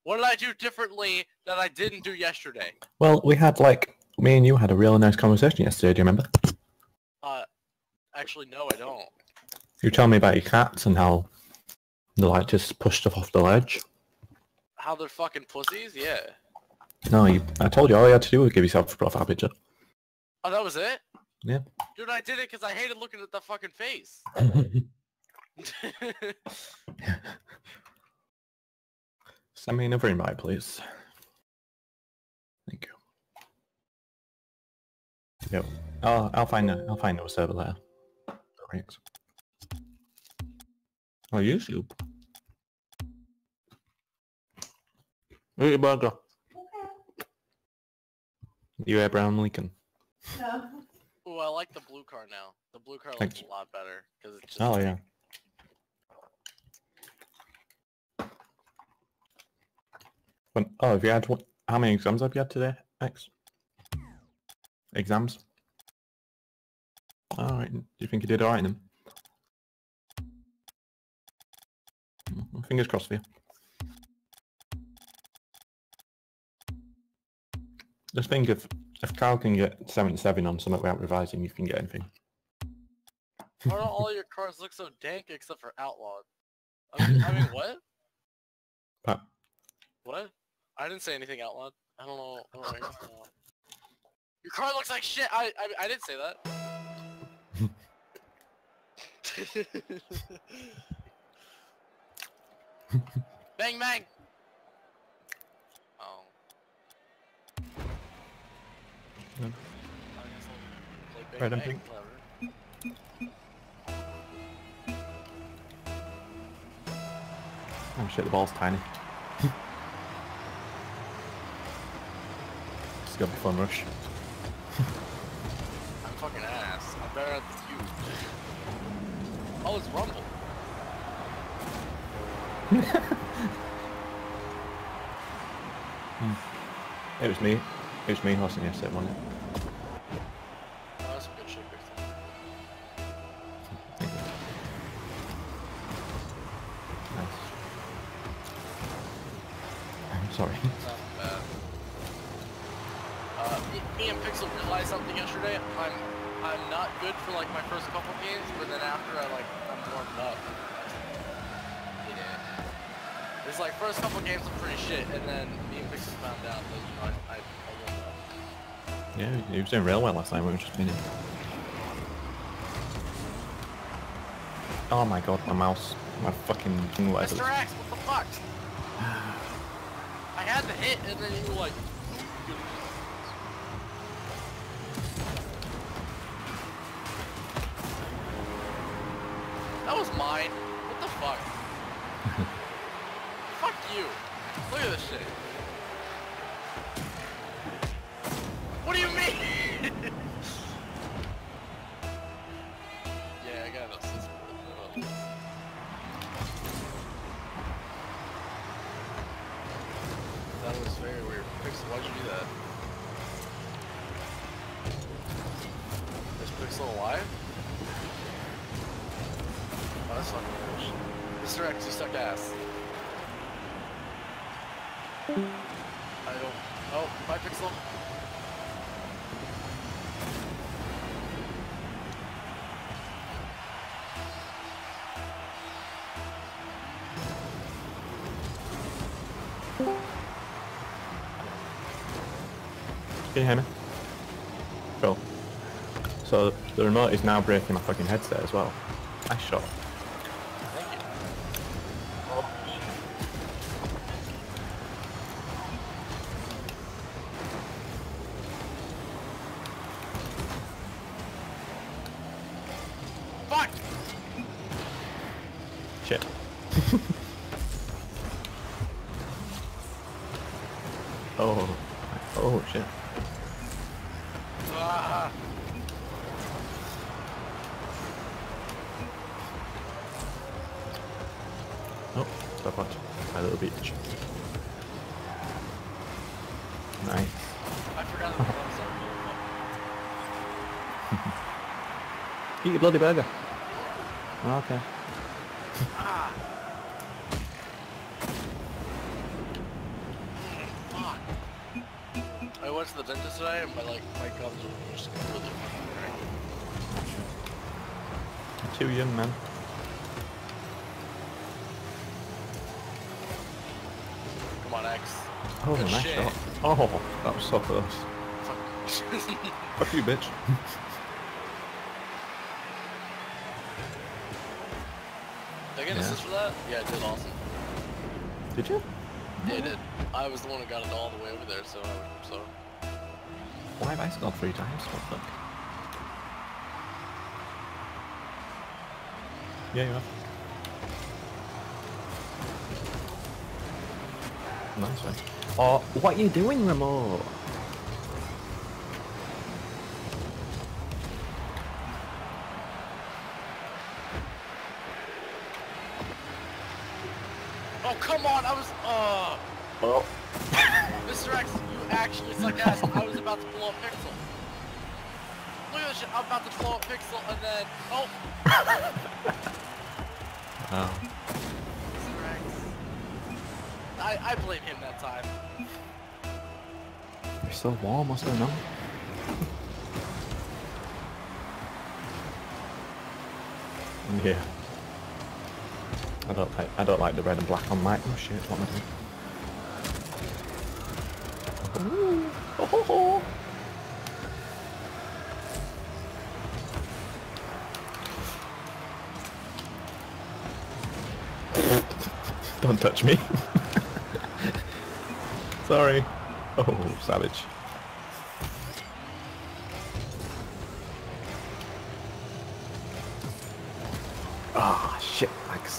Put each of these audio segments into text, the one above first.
What did I do differently that I didn't do yesterday? Well, we had me and you had a really nice conversation yesterday. Do you remember? Actually, no, I don't. You told me about your cats and how they just pushed stuff off the ledge. How they're fucking pussies? Yeah. No, I told you all you had to do was give yourself a profile picture. Oh, that was it? Yeah. Dude, I did it because I hated looking at the fucking face. Send me another invite, please. Thank you. Yep. I'll find a server later. Thanks. Oh, YouTube. Eat your burger. Okay. You Abraham Lincoln. No. Ooh, I like the blue car now. The blue car Thanks. looks a lot better because it's just. Oh yeah. Have you had how many exams have you had today, X? Exams? Alright, do you think you did alright in them? Fingers crossed for you. Just think if Carl can get 77 on something without revising, you can get anything. Why don't all your cars look so dank except for Outlawed? I mean what? Pat. What? I didn't say anything Outlawed. I don't know. Your car looks like shit. I didn't say that. Bang bang. Oh. Yeah. I guess I'll play Right, bang I'm bang. Oh shit, the ball's tiny. It's gonna be fun rush. I'm fucking ass. I'm better at this you. Oh, it's Rumble. It was me hosting yesterday, wasn't it? Oh, that's some good shit, Christian. Thank you. Nice. I'm sorry. Not bad. Me and Pixel realized something yesterday. I'm not good for like my first couple games, but then after I'm warmed up. Yeah. It's like first couple games I'm pretty shit, and then me and Pixel found out that I warmed up. Yeah, he was doing real well last time. We were just winning. Oh my god, my mouse, my fucking whatever. Mr. X, what the fuck? I had to hit, and then you were like. That was mine. What the fuck? Fuck you. Look at this shit. What do you mean? Yeah, I got an assist. That was very weird. Pixel, why'd you do that? Is Pixel alive? Oh, that's fucking bullshit. Mr. X, you suck ass. I don't. Oh, bye, Pixel. Can you hear me? Cool. So the remote is now breaking my fucking headset as well. Nice shot. Thank you. Fuck! Shit. Oh shit. Ah. Oh, stop watch. My little beach. Nice. I forgot that I was Eat your bloody burger. Okay. Ah. went to the dentist today and my gums were just really fucking cracked. Too young, man. Come on, X. Oh, Good nice shit. shot. Oh, that was so close. Fuck you, bitch. Did I get an assist for that? Yeah, I did. Awesome. Did you? Yeah, I did. I was the one who got it all the way over there, so. Why have I scored 3 times? What the fuck? Yeah, you have. Nice one. Oh, what are you doing, Remo? Oh, come on! I was. Oh. Mr. X, you actually suck ass. I was about to blow up Pixel. Look at this shit. I'm about to blow up Pixel, and then. Oh! Oh. Mr. X. I blame him that time. You're so warm, what's going on? Yeah. I don't like the red and black on Mike. Oh shit, what am I doing? Ooh. Oh, ho, ho. Don't touch me. Sorry. Oh, savage. Ah, shit, Max.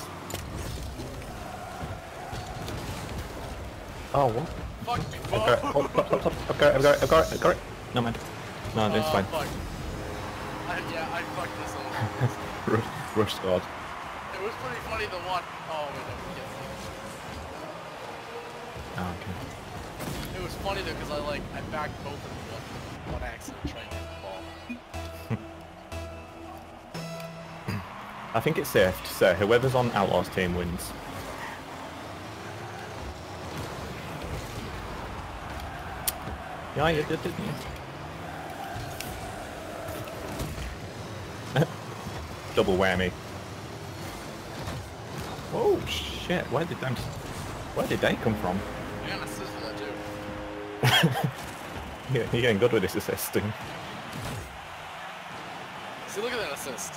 Oh, what? Fuck me. I've got it. No, man. No, it's fine. Fuck. I fucked this up. Rush scored. It was pretty funny the one. Oh, wait, no, we can't see. Oh, okay. It was funny though, because I backed both of them one accident trying to hit the ball. I think it's safe to say whoever's on Outlaws team wins. Yeah, you did, didn't you? Double whammy. Whoa, shit! Where did they come from? You got an assist for that too. Yeah, you're getting good with this assisting. See, look at that assist.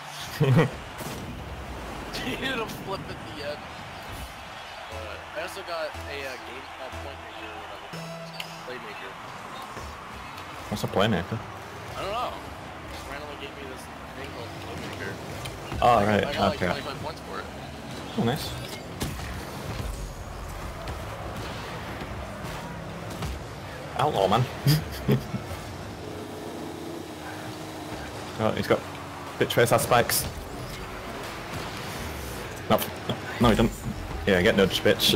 He hit a flip at the end. I also got a game point maker or whatever. Playmaker. What's a playmaker? I don't know. Just randomly gave me this thing called playmaker. Oh, right, I got okay. like 25 points for it. Oh, nice. Outlaw, man. Oh, he's got bit trace has spikes. No, no, he doesn't. Yeah, get nudged, bitch.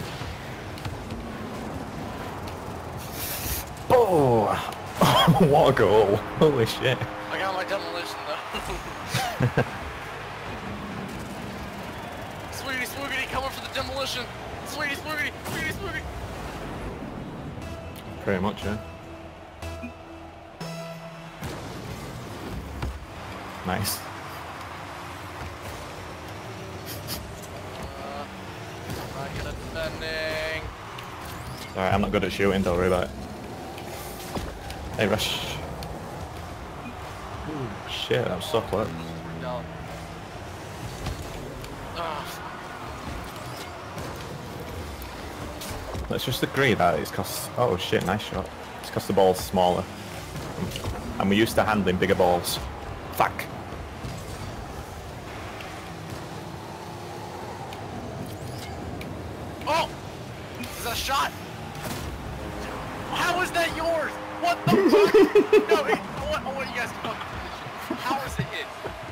Oh, what a goal! Holy shit! I got my demolition though. Sweetie Swoogity coming for the demolition. Sweetie Swoogity, Sweetie Swoogity. Pretty much, yeah. Nice. Not good at defending. Alright, I'm not good at shooting, don't worry about it. Hey, Rush. Ooh, shit, that was so close. Freaked out. Let's just agree that it's cost... Oh shit, nice shot. It's cost the ball's smaller. And we're used to handling bigger balls. Fuck! Oh! Is that a shot? How is that yours? What the fuck? No, I want you guys to fucking finish it. How is it in?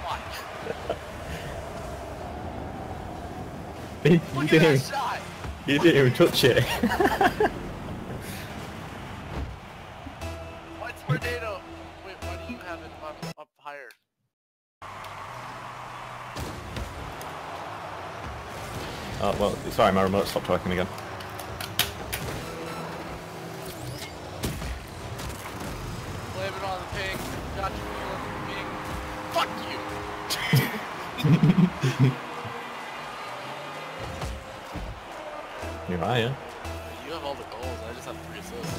Why? Look at that shot! You didn't even touch it. What's tornado? Wait, why do you have it up higher? Oh, well, sorry, my remote stopped working again. You're right, yeah. You have all the goals, I just have 3 assists.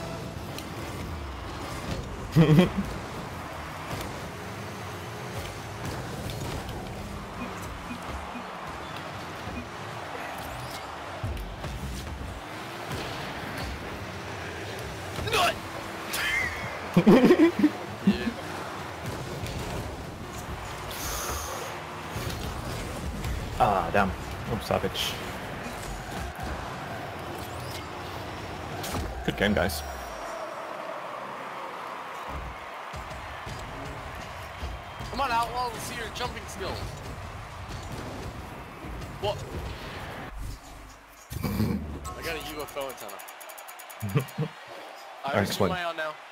Yeah. Ah, damn. I'm savage. Good game, guys. Come on, Outlaw, let's see your jumping skills. What? I got a UFO antenna. Alright, whose team am I on now?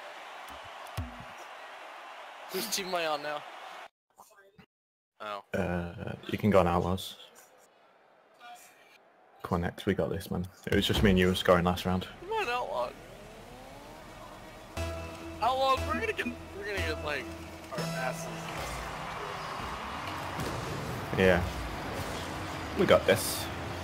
Whose team am I on now? Oh. You can go on Outlaws. Come on, next. We got this, man. It was just me and you scoring last round. Come on, Outlaw. Outlaws, we're gonna get like our asses. Yeah. We got this.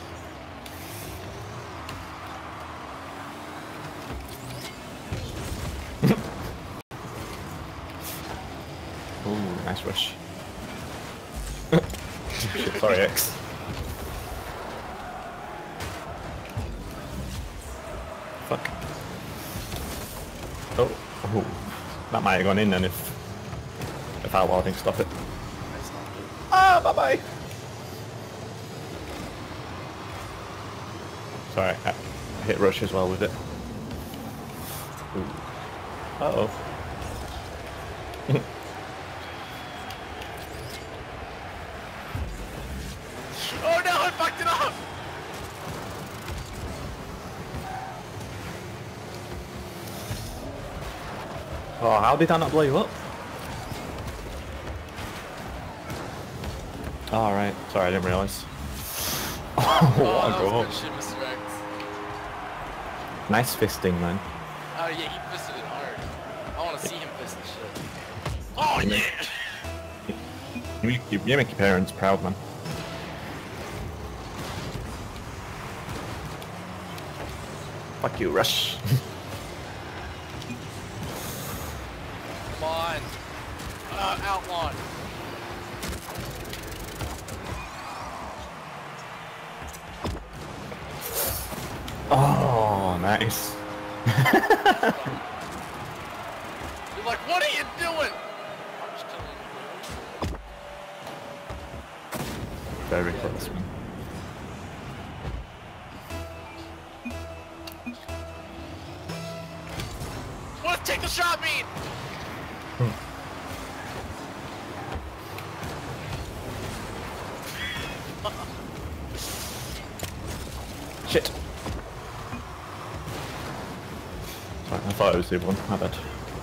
Ooh, nice rush. Shit, sorry, X. Fuck. Oh, that might have gone in then if Outlaw didn't stop it. Ah, bye bye. Sorry, I hit rush as well with it. Ooh. Uh oh. Oh no, I fucked it up! Oh, how did that not blow you up? Oh, right. Sorry, I didn't realise. Oh, what a goal. Good shit, Mr. X. Nice fisting, man. Oh yeah, he fisted it hard. I want to see him fist the shit. Oh yeah! You make your parents proud, man. Fuck you, Rush. Come on. Outlaw. Oh, nice. You're like, what are you doing? I'm just killing you. Very close, man. What does take the shot mean? Shit. Sorry, I thought it was the other one. My bad.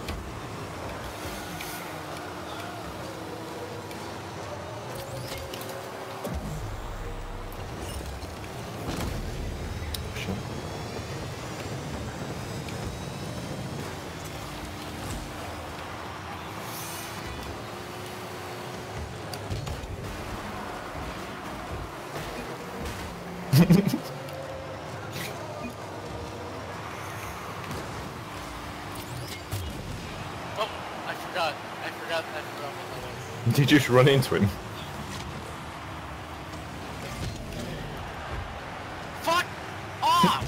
Sure. Oh, I forgot what that was. Did you just run into him? Fuck off!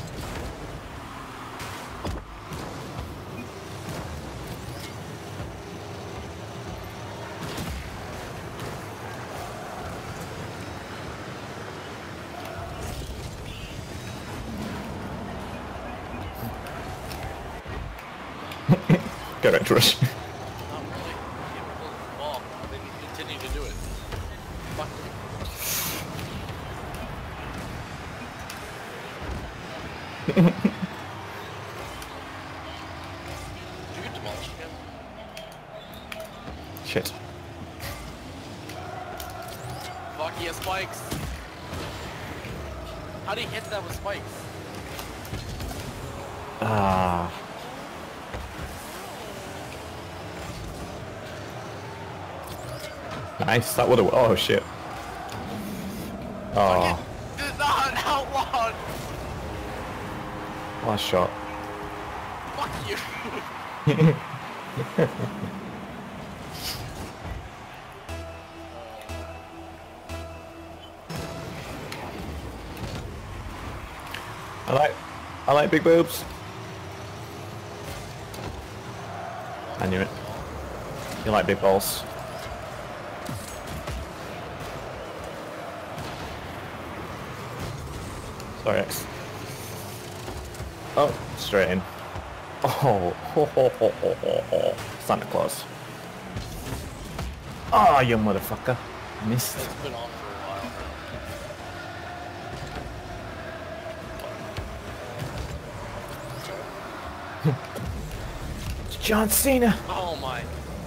Get back to Rush. Not really. Keep it close to the ball. Then you continue to do it. Fuck you. Did you get demolished again? Shit. Fuck, he has spikes. How do you hit that with spikes? Ah. Nice, that would've... Oh shit. Oh, Fucking not outlawed. last shot. Fuck you. I like big boobs. I knew it. You like big balls. Sorry, X. Oh, straight in. Oh, ho, ho, ho, ho, ho, ho. Santa Claus. Oh, you motherfucker. Missed. It's been on for a while. It's John Cena. Oh my.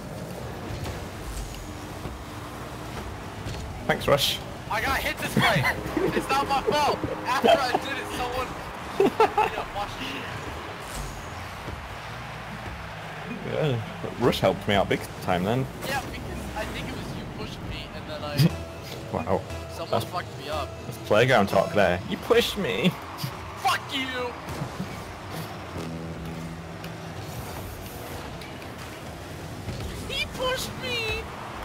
Thanks, Rush. I got hit this way. It's not my fault. After I did it, someone. Watch this shit. Yeah, Rush helped me out big time then. Yeah, because I think it was you pushing me, and then Wow. someone fucked me up. That's playground talk there. You pushed me. Fuck you. He pushed me.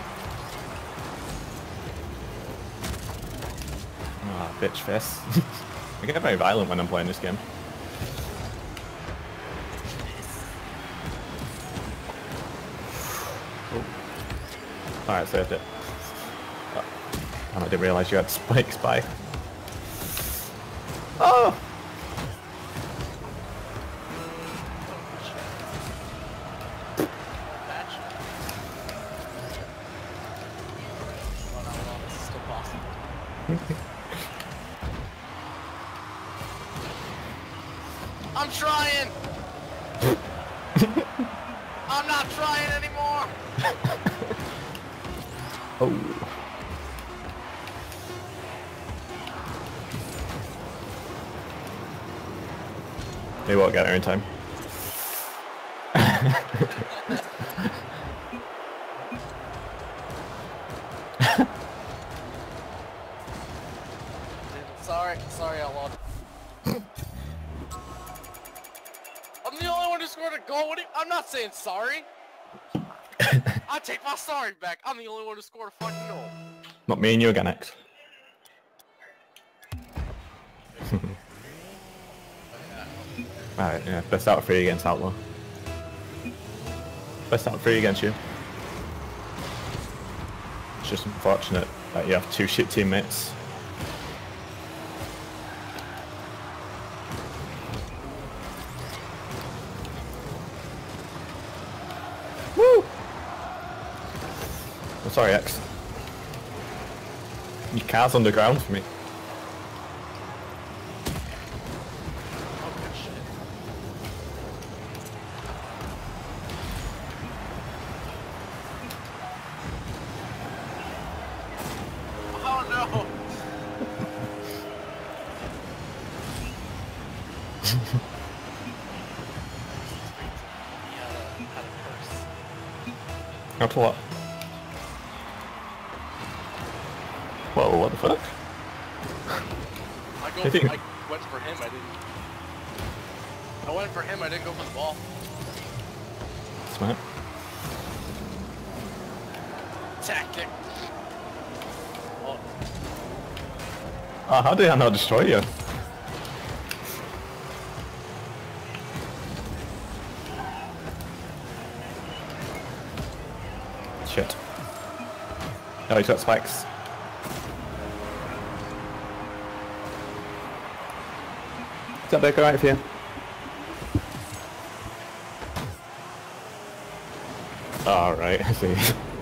Ah, bitch face. I get very violent when I'm playing this game. Oh. Alright, saved it. Oh. I didn't realise you had spikes by. Oh! I'm trying! I'm not trying anymore! Oh. They won't get there in time. Sorry, Outlaw. I'm the only one who scored a goal. I'm not saying sorry. I take my sorry back. I'm the only one who scored a fucking goal. Not me and you again, X. Alright, yeah, best out of 3 against Outlaw. Best out of 3 against you. It's just unfortunate that you have 2 shit teammates. Woo! I'm sorry, X. Your car's underground for me. Oh no! Had a curse. After what? Whoa, what the fuck? I went for him, I didn't. I went for him, I didn't go for the ball. Smart. Tactic. Oh, Oh, how did I not destroy you? Shit. Oh, he's got spikes. Is that back alright for you? Alright, I see.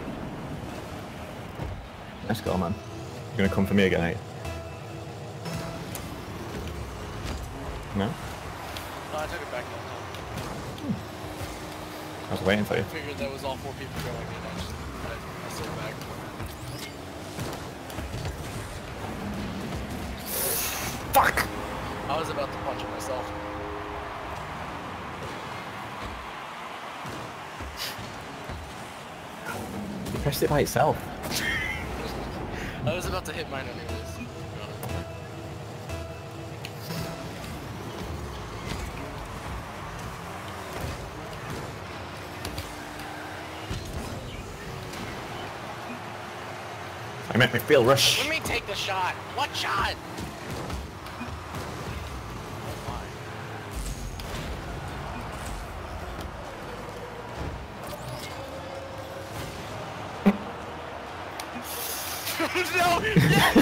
Let's go, man. You're gonna come for me again, eh? No? no, I took it back that time. I was waiting for you. I figured that was all 4 people going in. I stood back. Fuck! I was about to punch it myself. You pressed it by itself. I was about to hit mine anyways, to be honest. make me feel rush. Let me take the shot. What shot? No! Yes!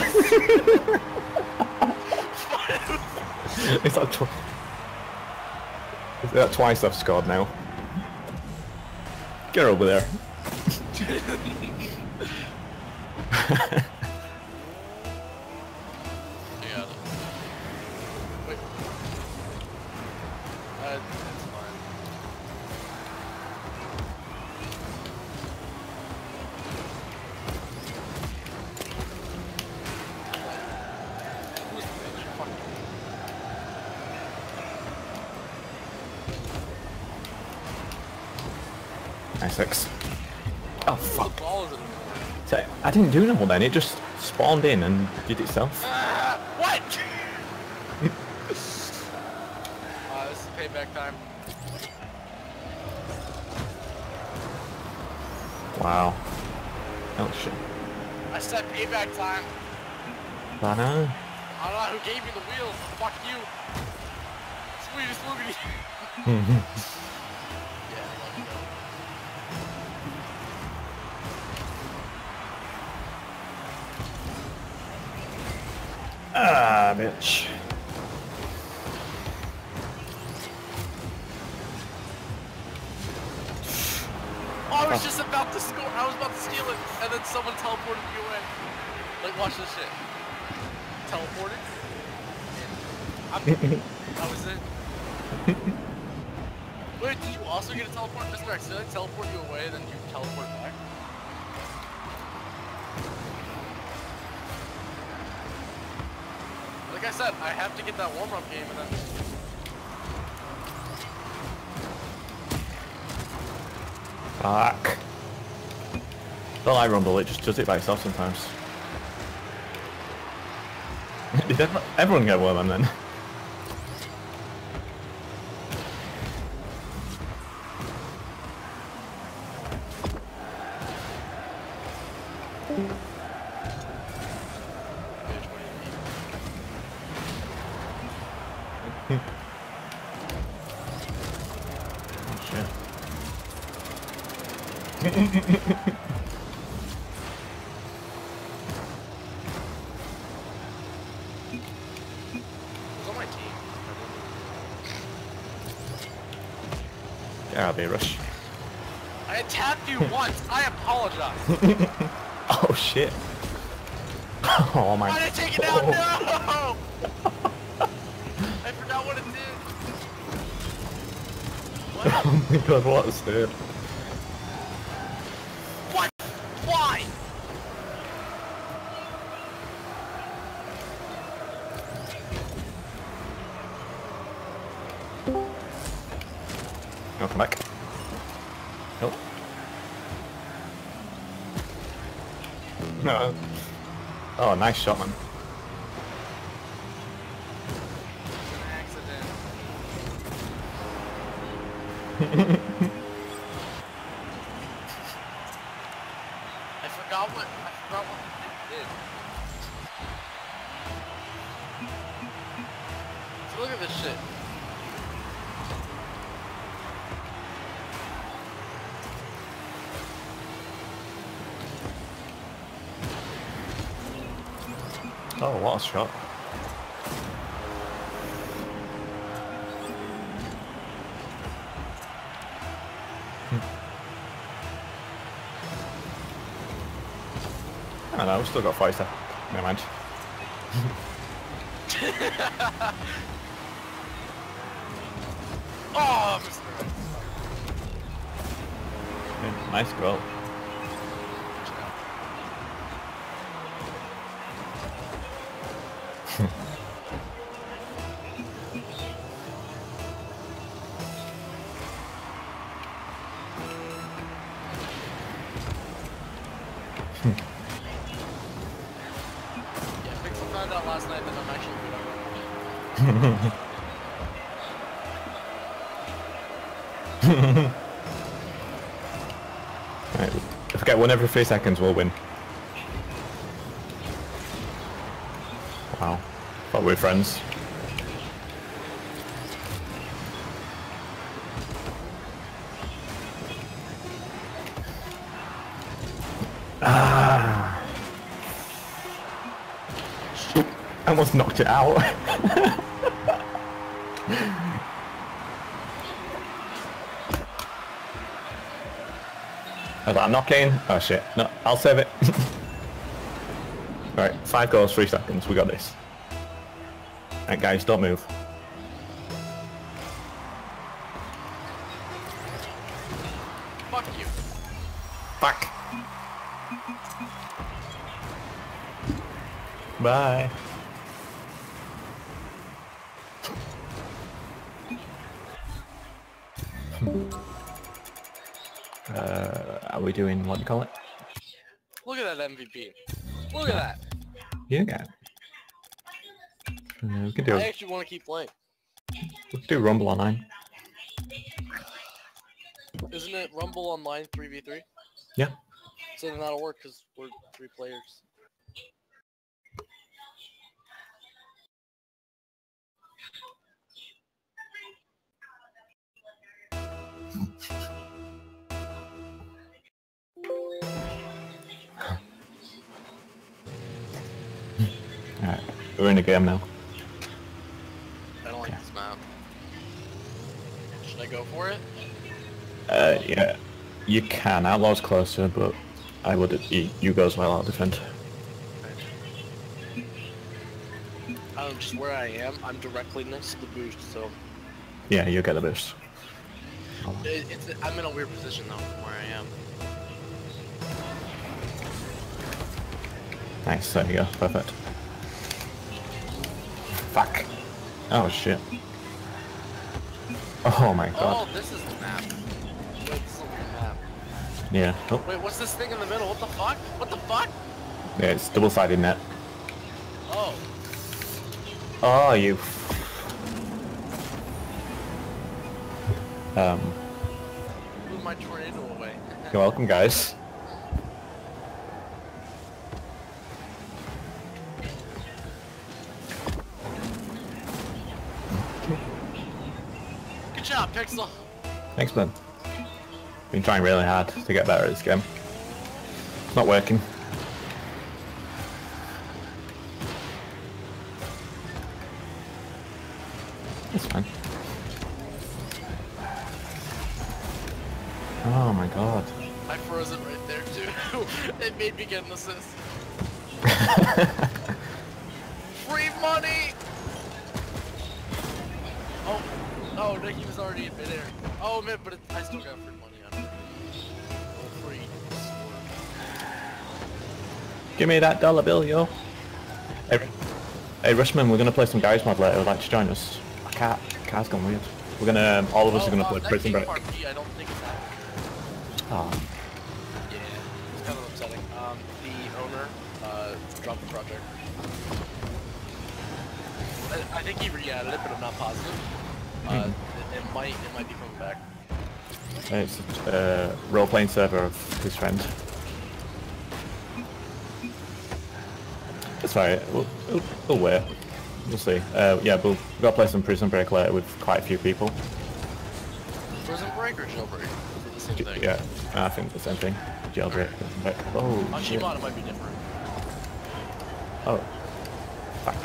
It's that twice I've scored now. Get over there. Yeah. Wait. It's fine. Who's the bitch? Fuck you. Nice 6. Oh fuck. The ball is in the corner. So, I didn't do nothing then, it just spawned in and did itself. What? This is payback time. Wow. Oh shit. I said payback time. I know. I don't know who gave me the wheels. Fuck you. Sweetie Swoogity. Yeah, let me go. Ah, bitch. Oh, I was just about to score. I was about to steal it, and then someone teleported me away. Like, watch this shit. Teleported. That was it. Wait, did you also get a teleport, Mr. X? Did I teleport you away, then you teleport back? Like I said, I have to get that warm-up game, and then... Fuck. Don't like Rumble, it just does it by itself sometimes. Did everyone get one of them then? Who's on my team? Yeah, I'll be a rush. I attacked you once. I apologize. Oh shit. Oh my. Why did I take it out? No! I forgot what it did. What? Oh my god, what's that? What? Why? No, come back. Nope. No. Oh, nice shot, man. Accident. I forgot what it did. So look at this shit. Oh, what a shot. I don't know, we've still got 5 seconds. Never mind. Oh, Mr. X. Yeah, nice goal. Yeah, Pixel found out last night that I'm actually good at it. Right, if we get one every 3 seconds, we'll win. Are we friends? Ah. Shit. I almost knocked it out. I was like, I'm knocking. Oh shit. No, I'll save it. Alright, 5 goals, 3 seconds. We got this. Alright guys, don't move. Fuck you. Fuck. Bye. Are we doing what do you call it? Look at that MVP. Look at that. Yeah, guy. We can do. I actually want to keep playing. We can do Rumble Online. Isn't it Rumble Online 3v3? Yeah. So then that'll work because we're 3 players. Alright, we're in a game now. I don't like this map. Should I go for it? Yeah. You can. Outlaw's closer, but I would. You go as well. I'll defend. Just where I am, I'm directly next to the boost, so Yeah, you get the boost. I'm in a weird position though from where I am. Nice. There you go. Perfect. Fuck. Oh shit. Oh my god. Oh, this is the map. Wait, this is a weird map. Yeah. Oh. Wait, what's this thing in the middle? What the fuck? What the fuck? Yeah, it's double-sided net. Oh. Oh, you. Blew my tornado away. You're welcome, guys. Good job, Pixel. Thanks, man. Been trying really hard to get better at this game. It's not working. It's fine. Oh my god. I froze it right there too. It made me get an assist. Free money! Oh, no, Nicky was already in midair. Oh man, but I still got free money on it. Oh, free. Give me that dollar bill, yo. Hey Rushman, we're gonna play some Guys mod later. Would like to join us? Car's gone weird. We're gonna, all of us are gonna play Prison Break. I don't think it's happening. Oh. Yeah, it's kind of upsetting. The owner, dropped the project. I think he re-added it, but I'm not positive. It might be coming back. It's a role-playing server of his friend. It's alright, we'll wait. We'll see. Yeah, we've got to play some Prison Break later with quite a few people. Prison Break or Jailbreak? Is it the same thing? Yeah, I think the same thing. Jailbreak. Oh, On shit. Shimon it might be different. Oh. Fuck.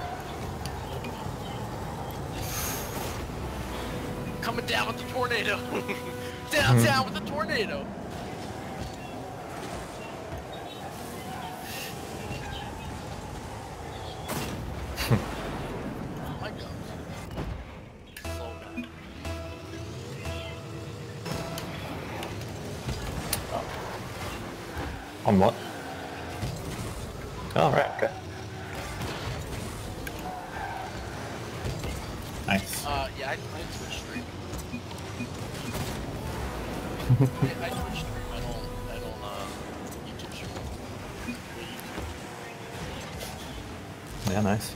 Coming down with the tornado! Down with the tornado! Oh my god. So bad. On what? Oh, right, okay. Nice. Yeah, I switched stream. I switched stream. I don't, YouTube stream. Yeah, nice.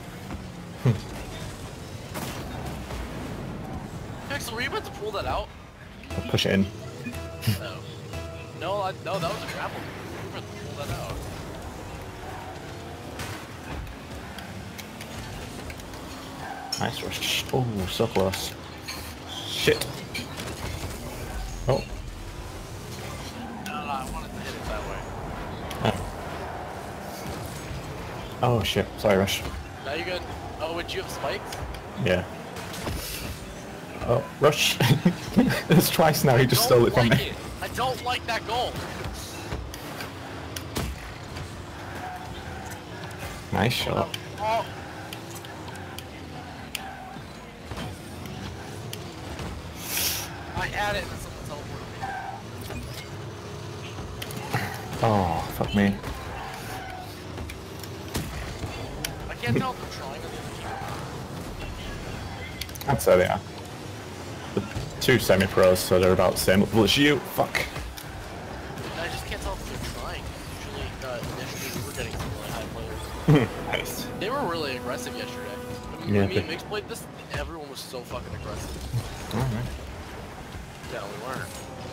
Pixel, were you about to pull that out? I'll push it in. No. No, that was a grapple. You were about to pull that out. Nice rush. Oh, so close. Shit. Oh. No, I wanted to hit it that way. Oh shit. Sorry, Rush. Now you good? Oh, would you have spikes? Yeah. Oh, Rush. It's twice now. He just stole it from me. It. I don't like that goal. Nice shot. Oh. I had it and someone teleported me. Oh, fuck me. I can't tell if they're trying or they're I'd say they are. The two semi-pros, so they're about the same level as you. Fuck. I just can't tell if they're trying. Usually, initially we were getting some really high players. Nice. They were really aggressive yesterday. I mean, Yeah, when me and they- Mix played this, everyone was so fucking aggressive. Alright. Yeah, we weren't.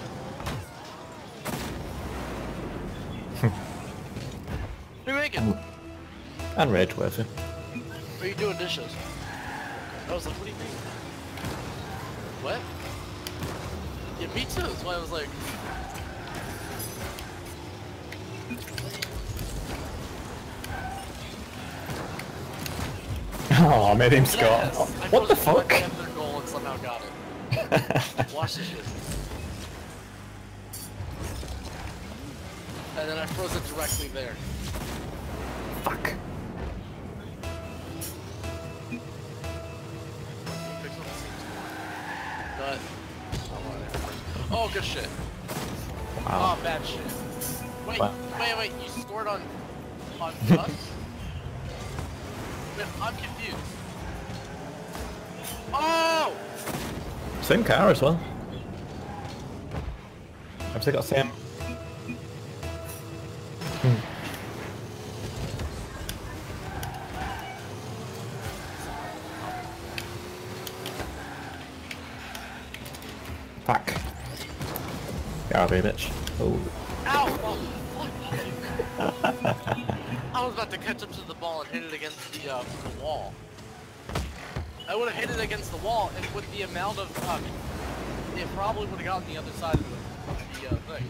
What are you making? And rage worthy. Are you doing dishes? I was like, what do you mean? What? Yeah, me too. That's why I was like... Oh, I made him score. Yes! Oh, I what the froze fuck? right after their goal and somehow got it. Watch this shit. And then I froze it directly there. Fuck. But... Oh, good shit. Wow. Oh, bad shit. Wait, What? wait, you scored on us? Wait, I'm confused. Oh! Same car as well. I've still got the same. Fuck. Get out of here, bitch. Oh. Ow! Oh, fuck. I was about to catch up to the ball and hit it against the wall. I would have hit it against the wall, and with the amount of it probably would have gotten the other side of the thing.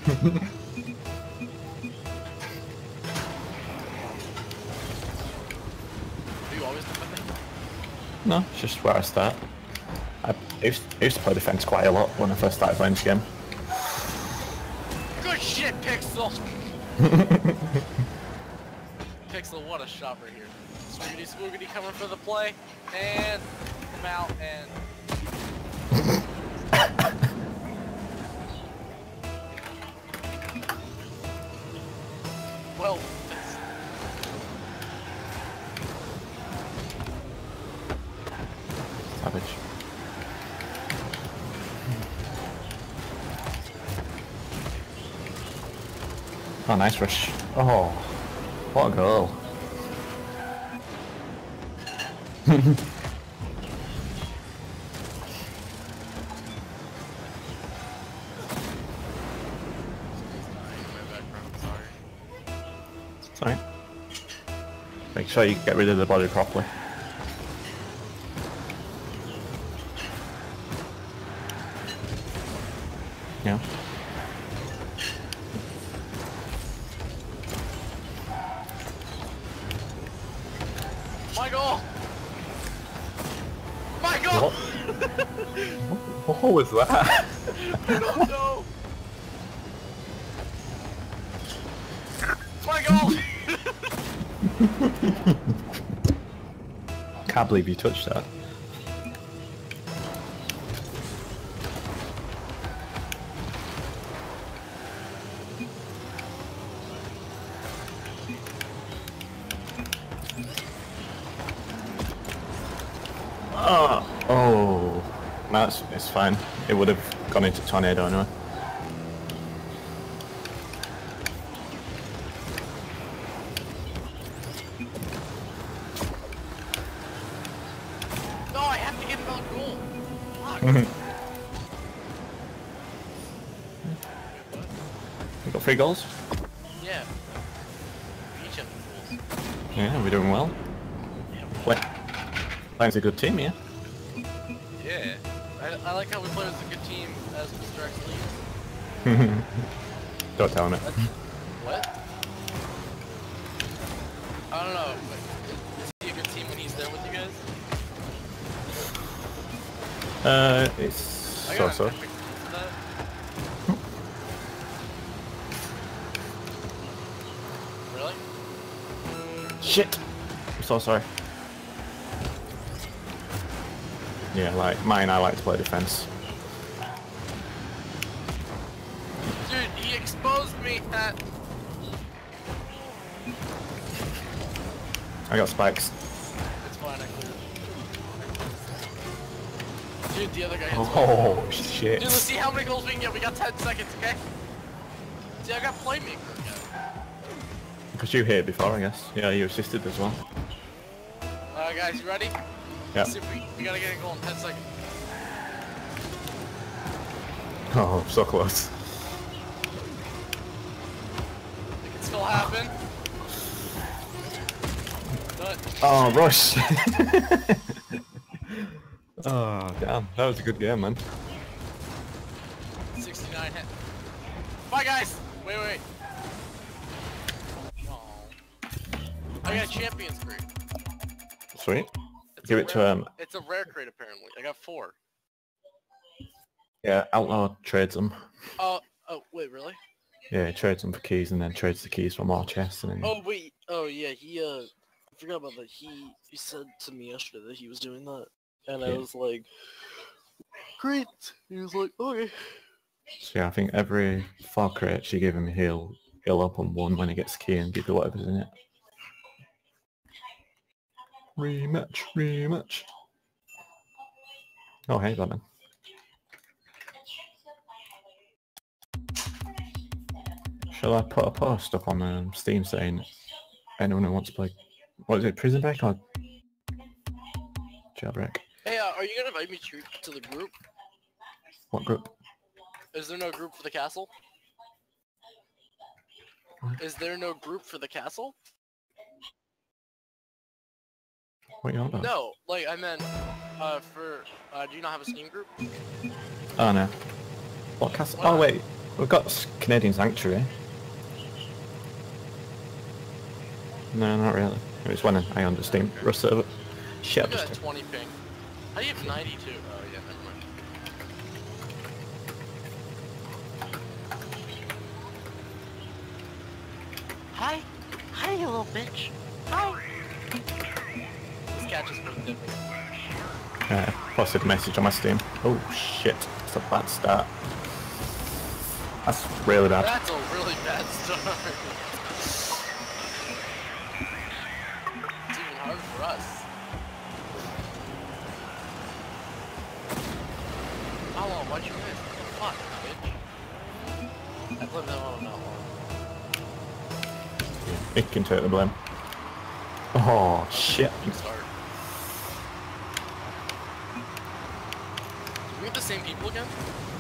Do you always defend it? No, it's just where I start. I used to play defense quite a lot when I first started playing this game. Good shit, Pixel! Pixel, what a shot right here. Swoogity Swoogity coming for the play, and come out and... well, Savage. Oh, nice rush. Oh, what a goal. Sorry. Make sure you get rid of the body properly. Yeah. my goal! My goal! What was that? I don't know! My goal! Can't believe you touched that. Oh, no, it's fine. It would have gone into tornado anyway. No, I have to get another goal. Fuck. You got 3 goals? Yeah. We each have the goals. Yeah, we're doing well. Yeah, Playing's a good team, yeah. I like how we play as a good team as Mr. X leads. Don't tell him it. What? I don't know. Is he a good team when he's there with you guys? It's I got so-so. an epic for that. Really? Shit! I'm so sorry. Yeah, like mine, I like to play defense. Dude, he exposed me at... I got spikes. It's fine, I cleared. Dude, the other guy hits me. Oh shit! Dude, let's see how many goals we can get. We got 10 seconds, okay? See, I got playmaker again. Because you hit before, I guess. Yeah, you assisted as well. Alright, guys, you ready? Yeah. Let's see if we gotta get a goal in 10 seconds. Oh, so close. It can still happen. But Oh, rush! Oh, damn. That was a good game, man. 69 hit. Bye, guys! Wait. Oh. I got a champion's crate. Sweet. It's Give a it to rare- It's a rare crate, apparently. I got 4. Yeah, Outlaw trades them. Oh, wait, really? Yeah, he trades them for keys and then trades the keys for more chests and then... Oh, wait. Oh, yeah, I forgot about that. He said to me yesterday that he was doing that. And I Yeah. was like, great. He was like, okay. So yeah, I think every 4 crates you give him, he'll open one when he gets a key and give you whatever's in it. Rematch. Oh, hey, Batman. Shall I put a post up on Steam saying anyone who wants to play, what is it, Prison Break or Jailbreak? Hey, are you gonna invite me to the group? What group? Is there no group for the castle? What? Is there no group for the castle? What are you on about? No, like I meant, do you not have a Steam group? Oh no. What castle? Oh wait, we've got Canadian Sanctuary. No, not really. It was when I understand Russ server. Shit, Look at that 20 ping. How do you have 92? Oh yeah, never mind. Hi, you little bitch. Hi. This cat just moved at me. Posted a message on my Steam. Oh shit, it's a bad start. That's really bad. That's a really bad start. It's even hard for us. How long? Why'd you miss? What the fuck, bitch? I played that one not long. It can take the blame. Oh shit. Good start. Do we have the same people again?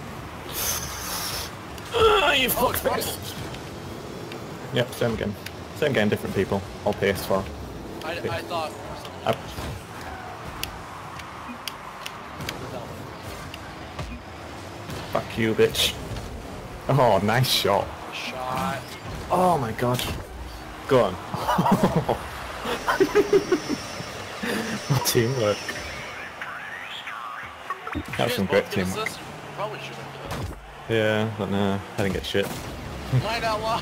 You fuckface. Yep, same game. Same game, different people. All PS4. I thought Uh, Fuck you, bitch. Oh, nice shot. shot. Oh my god. Go on. Teamwork. That's some great teamwork. Probably should have. Yeah, but no, I didn't get shit. Mind out loud.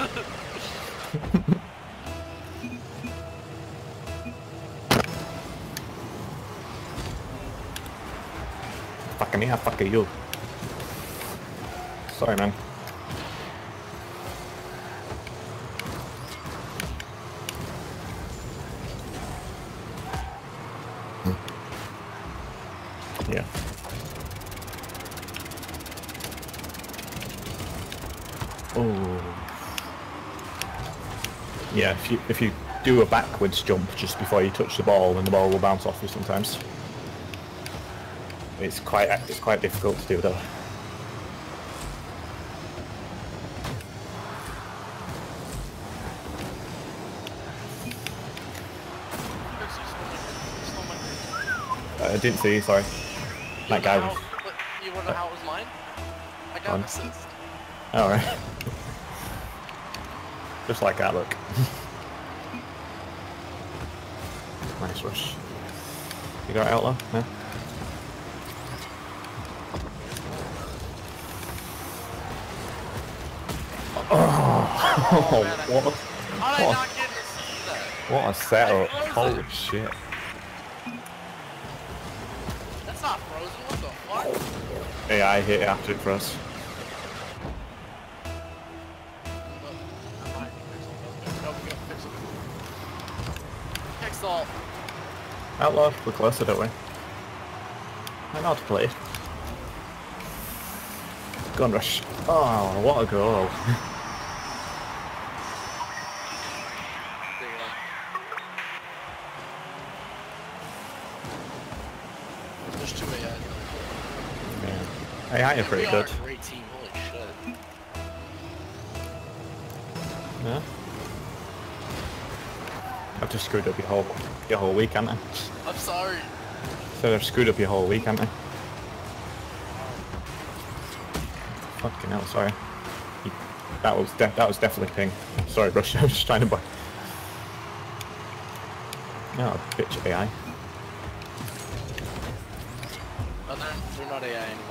Fuck me, I fuck you. Sorry, man. Yeah. Oh. Yeah, if you do a backwards jump just before you touch the ball, then the ball will bounce off you sometimes. It's quite difficult to do though. I didn't see you, sorry. That guy was... You wanna know how it was mine? I got an assist. Alright. Just like that, look. Nice rush. You got outlaw? No? Oh, man, what? How did I not get an assist there? What a setup. Holy shit. That's not frozen, what the fuck? AI hit after it for us. Pixel. Outlaw, we're closer, don't we? I know how to play. Gun rush. Oh, what a goal. There's two AIs. Yeah. AI are pretty good. We are a great team, holy shit. Yeah. I've just screwed up your whole week, haven't I? I'm sorry. So I've screwed up your whole week, haven't I? Fucking hell, sorry. That was definitely ping. Sorry, Rush, I was just trying to buy. No, bitch AI. Oh, they're not AI anymore.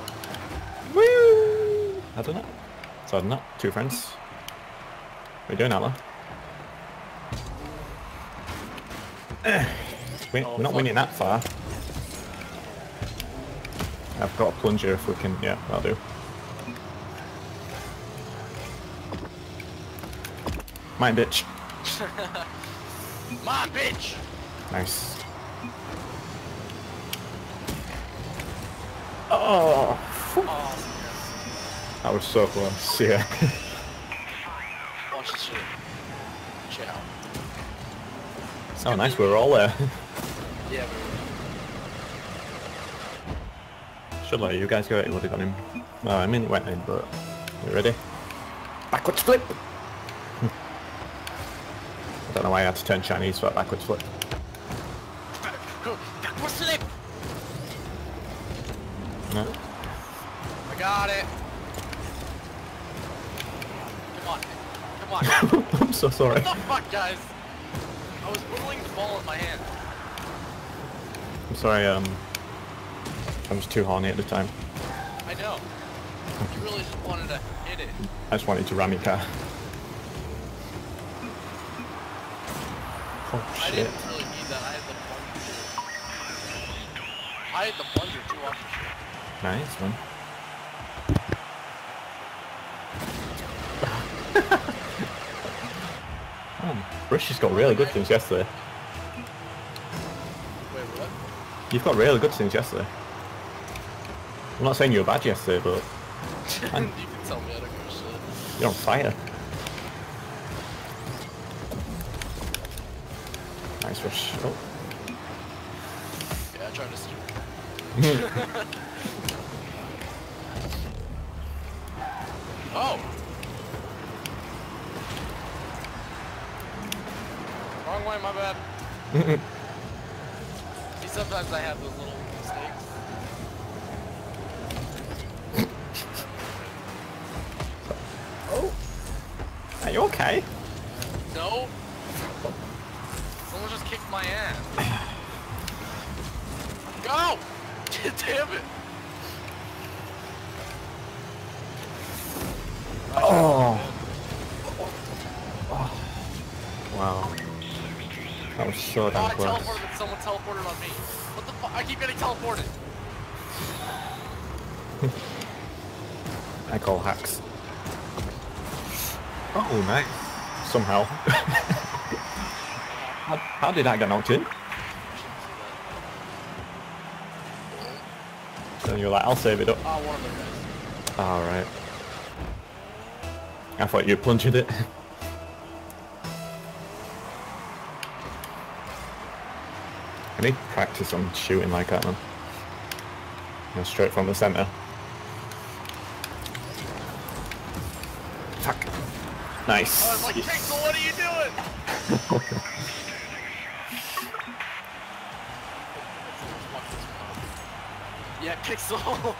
Woo! I don't know. So I don't know. Two friends. What are you doing, Outlaw? We're not winning that far. I've got a plunger if we can. Yeah, that'll do. Mine, bitch. My bitch! Nice. Oh! That was so close. Yeah. Watch this shit. Ciao. Oh, nice. We're all there. Yeah, Should let you guys go. It would have got him. Oh, I mean, it went in, but you ready? Backwards flip. I don't know why I had to turn Chinese for that backwards flip. Backwards flip! No. I got it. Come on. Come on. I'm so sorry. What the fuck, guys? I was whittling the ball in my hand. I'm sorry. I was too horny at the time. I know. You really just wanted to hit it. I just wanted to ram your car. Oh I shit. didn't really need that. I had the plunger. I had the plunger too. Watch the shit. Nice one. Brush has got really good things yesterday. Wait, what? You've got really good things yesterday. I'm not saying you were bad yesterday, but You can tell me I don't give a shit. you're on fire. Nice rush. Oh. Yeah, I tried to steer. Oh! Wrong way, my bad. See, sometimes I have those little mistakes. Oh. Are you okay? No! Someone just kicked my ass. Go! Damn it! Oh. Wow. That was so Oh, damn I close. teleported, but someone teleported on me. What the fuck? I keep getting teleported. I call hacks. Oh, nice. Somehow. how did that get knocked in? Then you're like, I'll save it up. Oh, one of their guys. Alright. I thought you plunged it. I need practice on shooting like that, man. Go straight from the centre. Fuck. Nice. I was like, Pixel, what are you doing? Yeah, Pixel.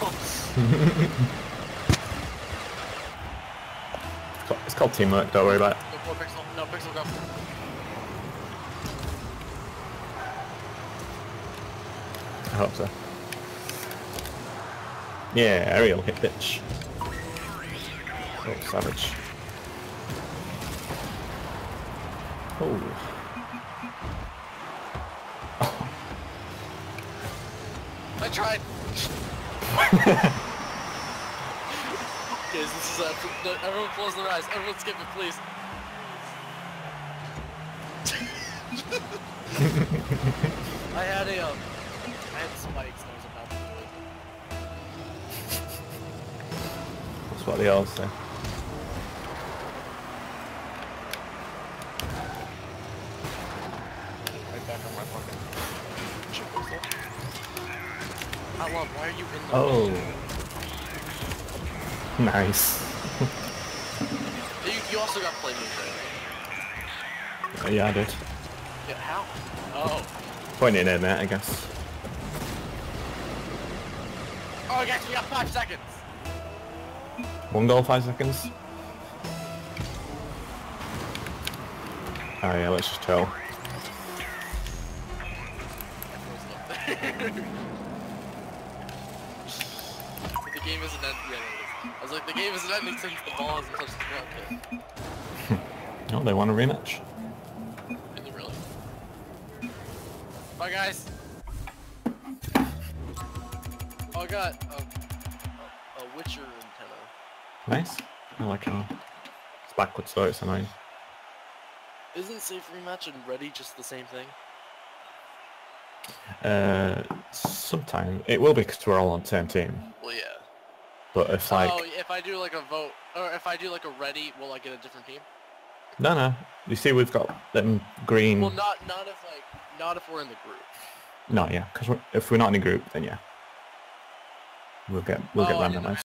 It's called teamwork, don't worry about it. Go for Pixel. No, Pixel, go. I hope so. Yeah, aerial hit bitch. Oh, savage. Oh. I tried. Guys, this is everyone close their eyes. Everyone skip it, please. I had spikes and I was about to do it. That's what they all say. Right back on my fucking chip whistle. Outlaw, why are you in the Oh. Nice. You also got play move there. Yeah, I did. Yeah, how? Oh. Pointing in there, I guess. Oh, I guess we got 5 seconds. 1 goal, 5 seconds. Oh yeah, let's just chill. The game isn't ending. Yeah, I was like, the game isn't ending since the ball hasn't touched the ground yet. Oh, they want a rematch. Is it really? Bye, guys. Oh, I got a Witcher antenna. Nice. I like how it's backwards, so it's annoying. Isn't safe rematch and ready just the same thing? Sometime it will be because we're all on the same team. Well, yeah. But if like Oh, if I do like a vote, or if I do like a ready, will I get a different team? no, you see we've got them green. Well, not if we're in the group. No, yeah, because if we're not in a group, then yeah, we'll get Oh, I didn't know randomized.